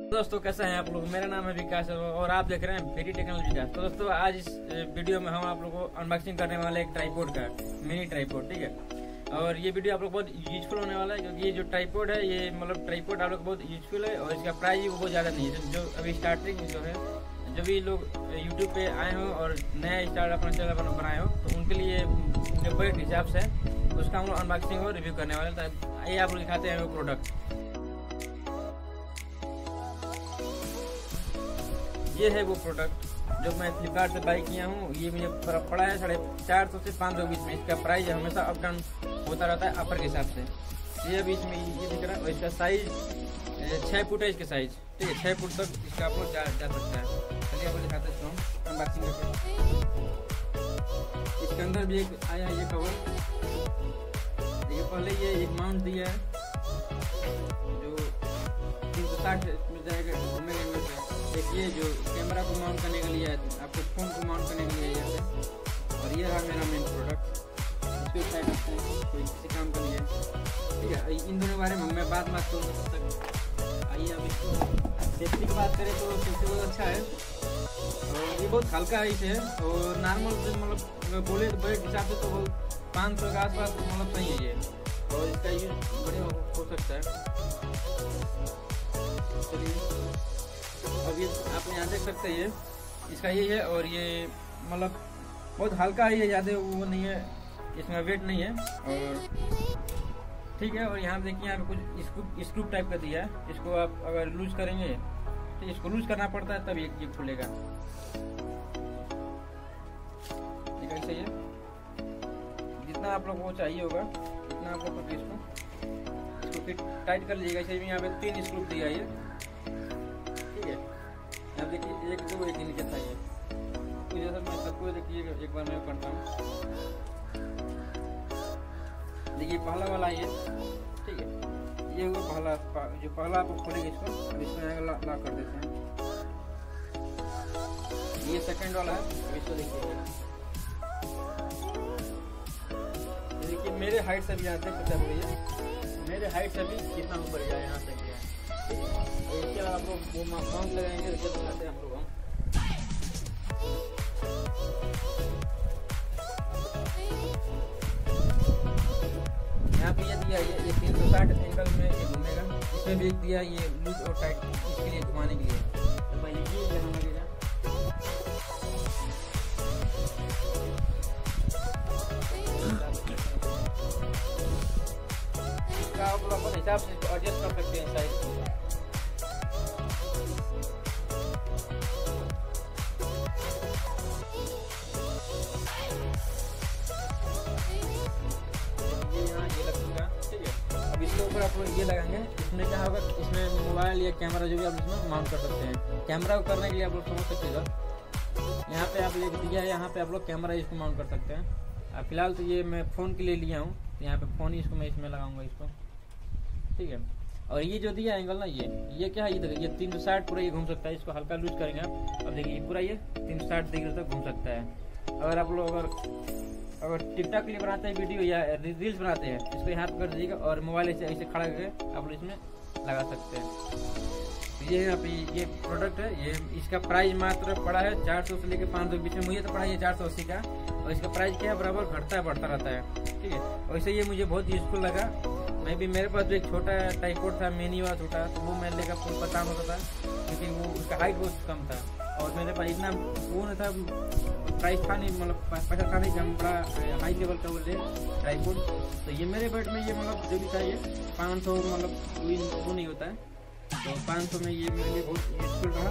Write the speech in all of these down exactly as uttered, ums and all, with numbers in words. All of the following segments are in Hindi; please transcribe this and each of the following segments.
दोस्तों कैसे हैं आप लोग। मेरा नाम है विकास और आप देख रहे हैं फेरी टेक्नोलॉजी का। तो दोस्तों आज इस वीडियो में हम आप लोग को अनबॉक्सिंग करने वाले एक ट्राइपॉड का मिनी ट्राइपॉड, ठीक है। और ये वीडियो आप लोग बहुत यूजफुल होने वाला है क्योंकि ये जो ट्राइपॉड है ये मतलब ट्राइपॉड आप लोग बहुत यूजफुल है और इसका प्राइस भी बहुत ज़्यादा नहीं है। जो अभी स्टार्टिंग जो है जो भी लोग यूट्यूब पे आए हो और नया स्टार्ट अपना चैनल बनाए हो तो उनके लिए जो बजट हिसाब से उसका हम लोग अनबॉक्सिंग और रिव्यू करने वाले हैं। तो आइए आप लोग दिखाते हैं वो प्रोडक्ट। ये है वो प्रोडक्ट जो मैं फ्लिपकार्ट से बाई किया हूँ। ये मुझे पड़ा है साढ़े चार सौ से पाँच सौ बीच में। इसका प्राइस हमेशा अप डाउन होता रहता है अपर के हिसाब से। ये बीच में ये दिख रहा है और इसका साइज छः फुट है। इसके साइज ठीक है, छः फुट तक इसका आप लोग जा, जा सकता है। चलिए आपको दिखाते हैं इसको अनबॉक्सिंग करके। इसके अंदर भी एक आया ये कवर। देखिए पहले ये एक माउंट दिया है जो तीन सौ साठ में जाएगा घूमेगा इनमें से। देखिए जो कैमरा को माउंट करने के लिए है, आपको फोन को माउंट करने के लिए यहाँ पे। और ये रहा मेरा मेन प्रोडक्ट। इसको साइड रखते हैं कोई किसी काम का नहीं है, ठीक है। इन दोनों के बारे में मैं बात बात करूँ तब तक। आइए अब इसको सेफ्टी की बात करें तो सेफ्टी बहुत अच्छा है और ये बहुत हल्का है इसे। और नॉर्मल मतलब बोले तो बड़े हिसाब से तो पाँच सौ के आसपास मतलब सही है ये। और इसका यूज बढ़िया हो सकता है। चलिए अब ये आप यहाँ देख सकते हैं इसका ये है और ये मतलब बहुत हल्का है, ये ज़्यादा वो नहीं है, इसमें वेट नहीं है और ठीक है। और यहाँ देखिए यहाँ पे कुछ स्क्रू स्क्रू टाइप का दिया है। इसको आप अगर लूज करेंगे तो इसको लूज करना पड़ता है तब ये खुलेगा। ठीक है, सही है। जितना आप लोग को चाहिए होगा उतना आप लोग इसको इसको फिट टाइट कर लीजिएगा। इसे यहाँ पे तीन स्क्रू दिया है, ठीक है। यहाँ देखिए एक दो एक नीचे था ये, तो जैसा मैं सबको देखिए एक बार मैं करता हूँ। देखिए पहला वाला ये, ठीक है। ये हुआ पहला, जो पहला आपको खोलेंगे इसको और इसमें ला, ला कर देते हैं। ये सेकंड वाला है, इसको देखिए। देखिए मेरे हाइट से भी यहाँ देख सकते हैं, मेरे हाइट से भी कितना ऊपर गया यहाँ से गया। इसके बाद आप लोग वो माउंट लगाएंगे तो जब दिखाते हैं हम लोग। यहाँ पे ये दिया ये ये तीन सौ साठ एंगल में ये घूमेगा। इसमें भी एक दिया ये लूज और टाइट इसके लिए घुमाने के लिए। तो पहले ये यहाँ लगेगा, इसका आप लोग अपने हिसाब से एडजस्ट कर सकते हैं साइज को। आप लोग ये लगाएंगे, इसमें क्या होगा, इसमें मोबाइल या कैमरा जो भी आप इसमें माउंट कर सकते हैं। कैमरा को करने के लिए आप लोग समझ सकते हैं, यहाँ पे आप ये दिया है, यहाँ पे आप लोग कैमरा इसको माउंट कर सकते हैं। फिलहाल तो ये मैं फ़ोन के लिए लिया हूँ, तो यहाँ पे फ़ोन ही इसको मैं इसमें लगाऊंगा इसको, ठीक है। और ये जो दिया एंगल ना ये ये क्या है, ये देखिए ये तीन सौ साठ पूरा ये घूम सकता है। इसको हल्का लूज करेंगे आप, अब देखिए पूरा ये तीन सौ साठ डिग्री तक घूम सकता है। अगर आप लोग अगर अगर टिकटॉक के लिए बनाते हैं वीडियो या रील्स बनाते हैं, इसको यहाँ पर कर दीजिएगा और मोबाइल ऐसे ऐसे खड़ा करके आप लोग इसमें लगा सकते हैं। ये यहाँ पे ये प्रोडक्ट है, ये इसका प्राइस मात्र पड़ा है चार सौ से लेकर पाँच सौ बीच में। मुझे तो पड़ा है चार सौ अस्सी का और इसका प्राइस क्या है बराबर घटता है बढ़ता रहता है, ठीक है। और इसे ये मुझे बहुत यूजफुल लगा। मैं भी मेरे पास जो एक छोटा ट्राइपॉड था मिनी वाला छोटा, तो वो मैं लेकर फुल परेशान होता था क्योंकि वो उसका हाइट बहुत कम था और मेरे पास इतना वो नहीं था, प्राइस था नहीं, मतलब पैसा था नहीं कि हम बड़ा हाई लेवल का वो ले ट्राइपॉड। तो ये मेरे बजट में ये मतलब जो भी था ये पाँच सौ मतलब वो नहीं होता है, तो पाँच सौ में ये मेरे लिए बहुत यूजफुल रहा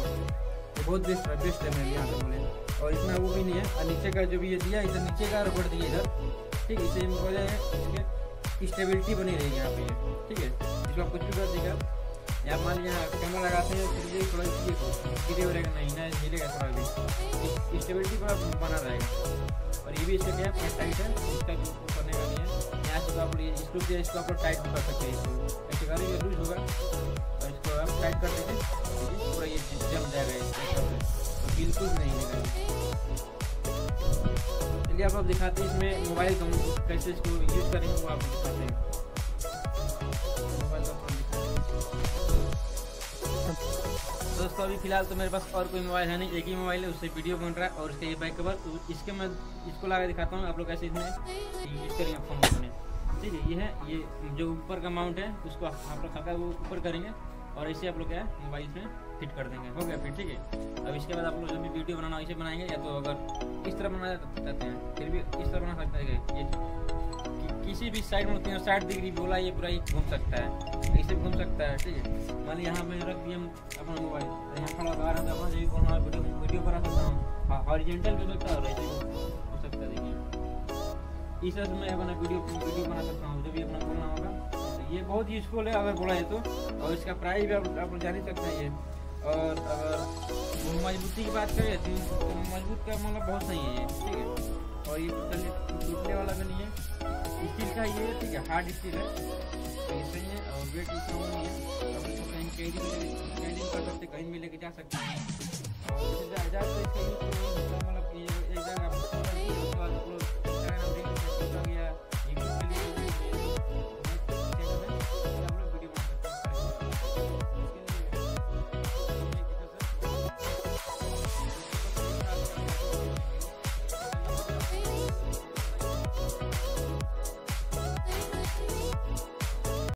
और बहुत बेस्ट है बेस्ट है मेरे यहाँ पे बोले। और इतना वो भी नहीं है। और नीचे का जो भी ये दिया इधर नीचे का रबड़ दिया इधर, ठीक है। इसे हो जाए स्टेबिलिटी बनी रहेगी यहाँ पे, ठीक है। इसको आप कुछ भी कर देगा या मान लीजिए कैमरा लगाते हैं फिर ये थोड़ा गिरे हो रहेगा, नहीं ना गिरेगा, थोड़ा भी स्टेबिलिटी थोड़ा बना रहेगा। और ये भी इसका क्या है टाइट है, इसका करने का नहीं है। यहाँ से तो आप स्क्रू दिया, इसको आप टाइट भी कर सकते हैं। इसको ऐसे करेंगे लूज होगा और इसको आप टाइट कर देंगे पूरा ये जम जाएगा, तो बिल्कुल नहीं लगेगा। चलिए आप आप दिखाते हैं इसमें मोबाइल कैसे इसको यूज करेंगे वो आप दिखाते हैं। मोबाइल का दोस्तों अभी फिलहाल तो मेरे पास और कोई मोबाइल है नहीं, एक ही मोबाइल है, उससे वीडियो बन रहा है और इसका ये बैक कवर, तो इसके मैं इसको लगा दिखाता हूँ आप लोग कैसे इसमें यूज करेंगे फ़ोन को अपने। ठीक है, ये है ये जो ऊपर का माउंट है उसको आप लोग हल्का वो ऊपर करेंगे और ऐसे आप लोग क्या है मोबाइल में फिट कर देंगे, हो गया फिर। ठीक है, अब इसके बाद आप लोग जब भी वीडियो बनाना ऐसे बनाएंगे, या तो अगर इस तरह बनाना चाहते हैं फिर भी इस तरह बना सकते हैं, ये किसी भी साइड में तीन साठ डिग्री बोला ये पूरा घूम सकता है, ऐसे घूम सकता है। ठीक है, मान लीजिए यहाँ पे रख दिया अपना मोबाइल, यहाँ खड़ा लगा रहा था, जो भी बोलना वीडियो वीडियो बना सकता हूँ, हॉरिजॉन्टल भी हो सकता है और ऐसे हो सकता है। देखिए इस तरह से मैं अपना वीडियो वीडियो बना सकता हूँ, जब भी अपना बोलना होगा। ये बहुत यूजफुल है अगर बोला है तो, और इसका प्राइस भी आप लोग जान ही सकते हैं ये। और अगर मजबूती की बात करें तो मजबूत का मतलब बहुत सही है ये। ठीक है, और ये टूटने वाला भी नहीं है, स्टील का ये। ठीक है, हार्ड स्टील है, तो सही है और वेट इतना नहीं है, अब इसको कहीं कैरी कैरी कर सकते, कहीं भी लेके जा सकते हैं। और ज़्यादा तो इसका